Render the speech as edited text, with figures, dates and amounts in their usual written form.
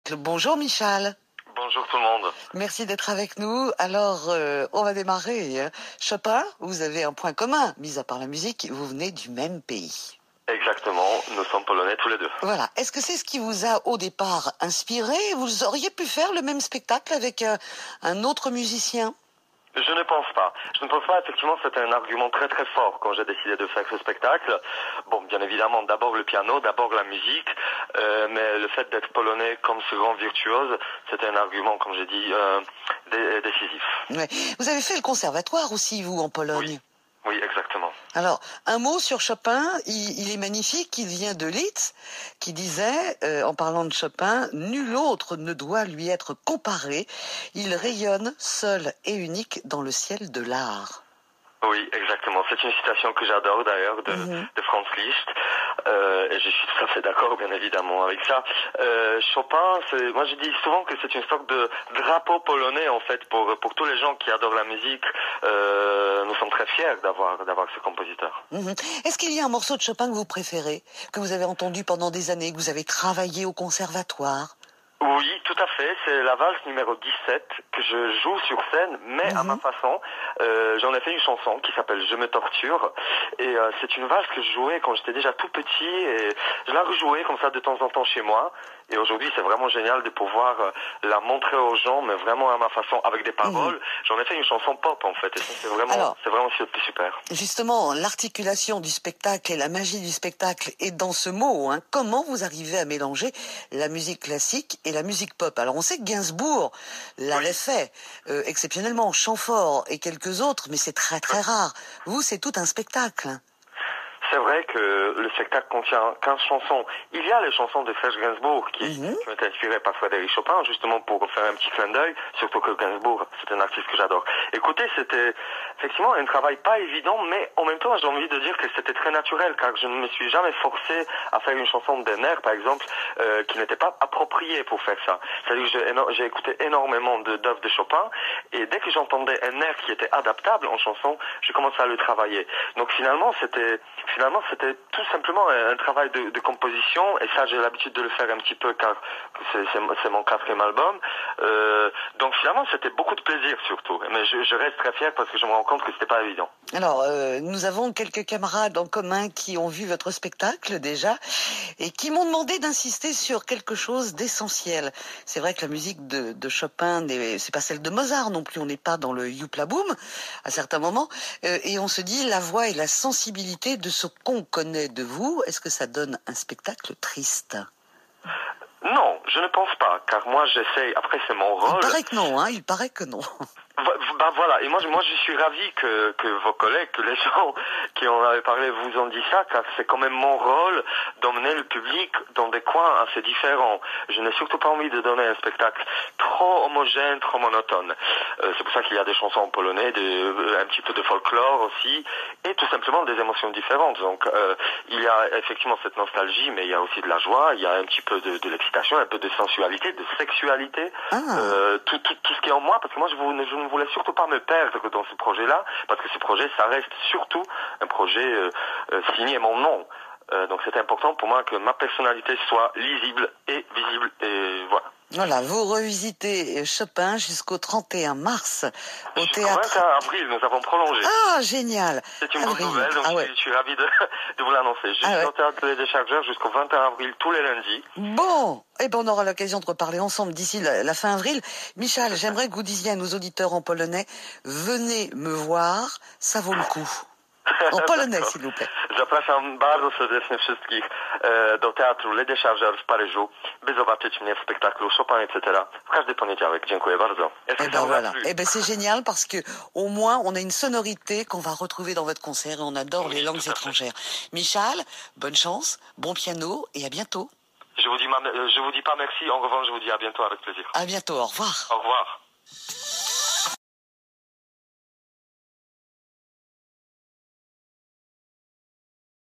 Bonjour Michal. Bonjour tout le monde. Merci d'être avec nous. Alors, on va démarrer. Chopin, vous avez un point commun, mis à part la musique, vous venez du même pays. Exactement, nous sommes polonais tous les deux. Voilà. Est-ce que c'est ce qui vous a au départ inspiré? Vous auriez pu faire le même spectacle avec un autre musicien? Je ne pense pas. Je ne pense pas, effectivement, c'était un argument très très fort quand j'ai décidé de faire ce spectacle. Bon, bien évidemment, d'abord le piano, d'abord la musique, mais le fait d'être polonais comme ce grand virtuose, c'était un argument, comme j'ai dit, décisif. Ouais. Vous avez fait le conservatoire aussi, vous, en Pologne? Oui, exactement. Alors, un mot sur Chopin, il est magnifique, il vient de Liszt, qui disait, en parlant de Chopin, « Nul autre ne doit lui être comparé, il rayonne seul et unique dans le ciel de l'art ». Oui, exactement. C'est une citation que j'adore d'ailleurs de Franz Liszt. Et je suis tout à fait d'accord, bien évidemment, avec ça. Chopin, moi je dis souvent que c'est une sorte de drapeau polonais, en fait, pour tous les gens qui adorent la musique. Nous sommes très fiers d'avoir ce compositeur. Est-ce qu'il y a un morceau de Chopin que vous préférez, que vous avez entendu pendant des années, que vous avez travaillé au conservatoire? Oui, tout à fait. C'est la valse numéro 17 que je joue sur scène, mais à ma façon. J'en ai fait une chanson qui s'appelle « Je me torture ». Et c'est une valse que je jouais quand j'étais déjà tout petit. Et je la rejouais comme ça de temps en temps chez moi. Et aujourd'hui, c'est vraiment génial de pouvoir la montrer aux gens, mais vraiment à ma façon, avec des paroles. J'en ai fait une chanson pop, en fait. Et c'est vraiment super. Justement, l'articulation du spectacle et la magie du spectacle est dans ce mot. Comment vous arrivez à mélanger la musique classique et la musique pop? Alors, on sait que Gainsbourg l'avait fait exceptionnellement, Chamfort et quelques auont, mais c'est très très rare. Vous, c'est tout un spectacle. C'est vrai que le spectacle contient 15 chansons. Il y a les chansons de Serge Gainsbourg qui m'ont inspiré par Frédéric Chopin, justement pour faire un petit clin d'œil, surtout que Gainsbourg, c'est un artiste que j'adore. Écoutez, c'était effectivement un travail pas évident, mais en même temps, j'ai envie de dire que c'était très naturel, car je ne me suis jamais forcé à faire une chanson d'un air, par exemple, qui n'était pas appropriée pour faire ça. C'est-à-dire que j'ai écouté énormément d'œuvres de Chopin, et dès que j'entendais un air qui était adaptable en chanson, je commençais à le travailler. Donc finalement, c'était tout simplement un travail de composition, et ça j'ai l'habitude de le faire un petit peu car c'est mon 4e album. Donc finalement c'était beaucoup de plaisir surtout, mais je reste très fier parce que je me rends compte que c'était pas évident. Alors nous avons quelques camarades en commun qui ont vu votre spectacle déjà et qui m'ont demandé d'insister sur quelque chose d'essentiel. C'est vrai que la musique de Chopin, c'est pas celle de Mozart non plus, on n'est pas dans le youpla boom à certains moments, et on se dit la voix et la sensibilité de ce qu'on connaît de vous, est-ce que ça donne un spectacle triste? Non, je ne pense pas, car moi j'essaye, après c'est mon rôle. Il paraît que non, il paraît que non. Bah voilà, et moi je suis ravi que vos collègues, que les gens qui en avaient parlé vous ont dit ça, car c'est quand même mon rôle d'emmener le public dans des coins assez différents. Je n'ai surtout pas envie de donner un spectacle trop homogène, trop monotone. C'est pour ça qu'il y a des chansons en polonais, un petit peu de folklore aussi, et tout simplement des émotions différentes. Donc il y a effectivement cette nostalgie, mais il y a aussi de la joie, il y a un petit peu de l'excitation, un peu de sensualité, de sexualité, tout ce qui est en moi, parce que moi je ne voulais surtout pas me perdre dans ce projet-là, parce que ce projet, ça reste surtout un projet signé mon nom. Donc c'est important pour moi que ma personnalité soit lisible et visible, et voilà. Voilà, vous revisitez Chopin jusqu'au 31 mars au théâtre. Jusqu'au 21 avril, nous avons prolongé. Ah, génial! C'est une bonne nouvelle, donc je suis ravi de vous l'annoncer. Je suis au théâtre Les Déchargeurs jusqu'au 21 avril, tous les lundis. Bon, et ben on aura l'occasion de reparler ensemble d'ici la fin avril. Michal, j'aimerais que vous disiez à nos auditeurs en polonais, venez me voir, ça vaut le coup. En polonais, s'il vous plaît. Zapraszam bardzo serdecznie wszystkich do teatru Les Déchargeurs w Paryżu, by zobaczyć mnie w spektaklu Chopin, etc. W każdy poniedziałek. Dziękuję bardzo. Et ben voilà. Et ben c'est génial parce que au moins on a une sonorité qu'on va retrouver dans votre concert et on adore les langues étrangères. Michal, bonne chance, bon piano et à bientôt. Je vous dis pas merci, en revanche je vous dis à bientôt avec plaisir. À bientôt, au revoir. Au revoir.